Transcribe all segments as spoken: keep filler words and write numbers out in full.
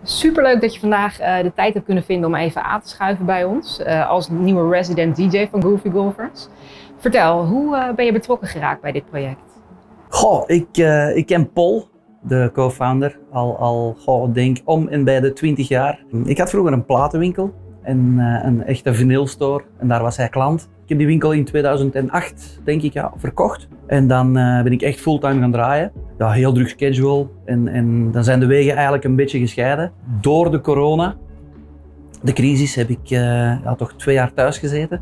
Superleuk dat je vandaag uh, de tijd hebt kunnen vinden om even aan te schuiven bij ons uh, als nieuwe resident D J van Groovy Golfers. Vertel, hoe uh, ben je betrokken geraakt bij dit project? Goh, ik, uh, ik ken Paul, de co-founder, al, al goh, denk om en bij de twintig jaar. Ik had vroeger een platenwinkel en uh, een echte vinylstore en daar was hij klant. Ik heb die winkel in tweeduizend acht, denk ik, ja, verkocht. En dan uh, ben ik echt fulltime gaan draaien. Ja, heel druk schedule en, en dan zijn de wegen eigenlijk een beetje gescheiden. Door de corona, de crisis, heb ik uh, ja, toch twee jaar thuis gezeten.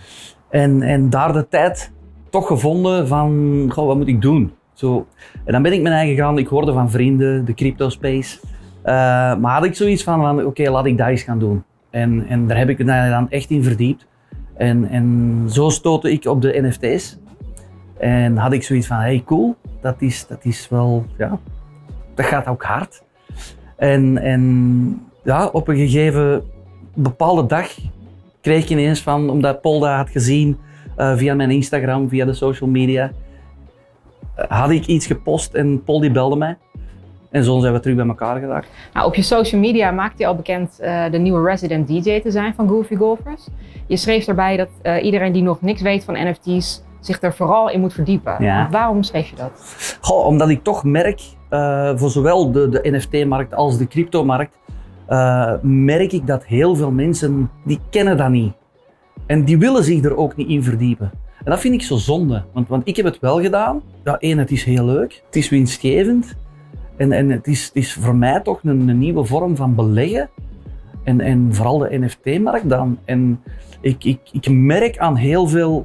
En, en daar de tijd toch gevonden van, goh, wat moet ik doen? Zo. En dan ben ik mijn eigen gaan, ik hoorde van vrienden, de crypto space. Uh, maar had ik zoiets van, van oké, okay, laat ik dat eens gaan doen. En, en daar heb ik me dan echt in verdiept. En, en zo stootte ik op de N F T's. En had ik zoiets van, hey cool, dat is, dat is wel, ja, dat gaat ook hard. En, en ja, op een gegeven bepaalde dag kreeg ik ineens van, omdat Paul dat had gezien uh, via mijn Instagram, via de social media, uh, had ik iets gepost en Paul die belde mij. En zo zijn we terug bij elkaar geraakt. Nou, op je social media maakte je al bekend uh, de nieuwe resident D J te zijn van Groovy Golfers. Je schreef daarbij dat uh, iedereen die nog niks weet van N F T's zich er vooral in moet verdiepen. Ja. Waarom schreef je dat? Goh, omdat ik toch merk, uh, voor zowel de, de N F T-markt als de crypto-markt, uh, merk ik dat heel veel mensen, die kennen dat niet. En die willen zich er ook niet in verdiepen. En dat vind ik zo zonde, want, want ik heb het wel gedaan. Ja, één, het is heel leuk, het is winstgevend. En, en het, is, het is voor mij toch een, een nieuwe vorm van beleggen. En, en vooral de N F T-markt dan. En ik, ik, ik merk aan heel veel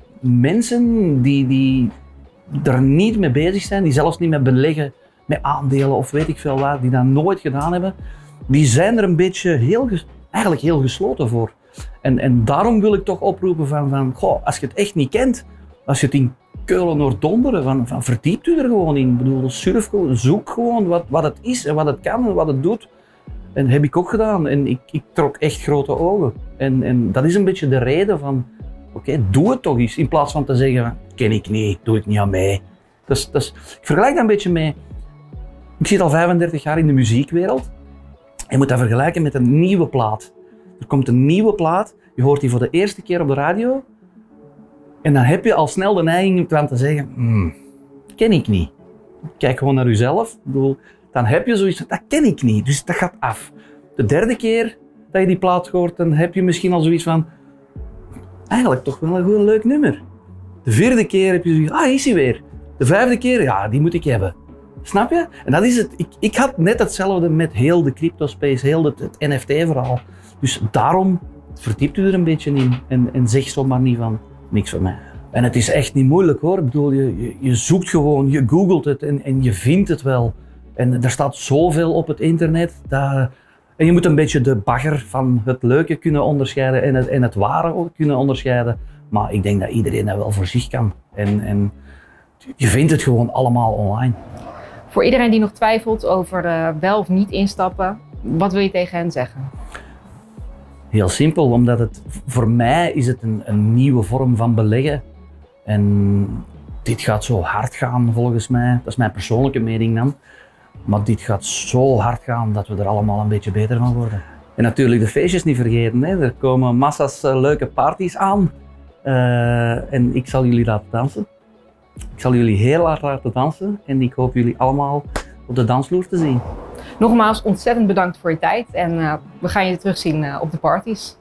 mensen die, die er niet mee bezig zijn, die zelfs niet met beleggen, met aandelen of weet ik veel wat, die dat nooit gedaan hebben, die zijn er een beetje heel, eigenlijk heel gesloten voor. En, en daarom wil ik toch oproepen van, van goh, als je het echt niet kent, als je het in Keulen Noord-Donderen, van, van verdiept u er gewoon in. Ik bedoel, surf gewoon, zoek gewoon wat, wat het is en wat het kan en wat het doet. En dat heb ik ook gedaan en ik, ik trok echt grote ogen. En, en dat is een beetje de reden van, oké, okay, doe het toch eens, in plaats van te zeggen, ken ik niet, doe ik niet aan mij. Dus, dus, ik vergelijk dat een beetje mee, ik zit al vijfendertig jaar in de muziekwereld. Je moet dat vergelijken met een nieuwe plaat. Er komt een nieuwe plaat, je hoort die voor de eerste keer op de radio. En dan heb je al snel de neiging om te zeggen, hmm, ken ik niet. Kijk gewoon naar jezelf. Ik bedoel, dan heb je zoiets van, dat ken ik niet, dus dat gaat af. De derde keer dat je die plaat hoort, dan heb je misschien al zoiets van, eigenlijk toch wel een goed leuk nummer. De vierde keer heb je zoiets, ah, is hij weer. De vijfde keer, ja, die moet ik hebben. Snap je? En dat is het. Ik, ik had net hetzelfde met heel de crypto space, heel het, het N F T-verhaal. Dus daarom verdiept u er een beetje in en, en zeg zomaar niet van, niks voor mij. En het is echt niet moeilijk hoor. Ik bedoel, je, je, je zoekt gewoon, je googelt het en, en je vindt het wel. En er staat zoveel op het internet. Dat, en je moet een beetje de bagger van het leuke kunnen onderscheiden en het, en het ware ook kunnen onderscheiden. Maar ik denk dat iedereen dat wel voor zich kan. En, en je vindt het gewoon allemaal online. Voor iedereen die nog twijfelt over uh, wel of niet instappen, wat wil je tegen hen zeggen? Heel simpel, omdat het voor mij is het een, een nieuwe vorm van beleggen. En dit gaat zo hard gaan volgens mij, dat is mijn persoonlijke mening dan. Maar dit gaat zo hard gaan dat we er allemaal een beetje beter van worden. En natuurlijk de feestjes niet vergeten, hè. Er komen massa's uh, leuke parties aan. Uh, en ik zal jullie laten dansen. Ik zal jullie heel hard laten dansen en ik hoop jullie allemaal op de dansvloer te zien. Nogmaals ontzettend bedankt voor je tijd en uh, we gaan je terugzien uh, op de parties.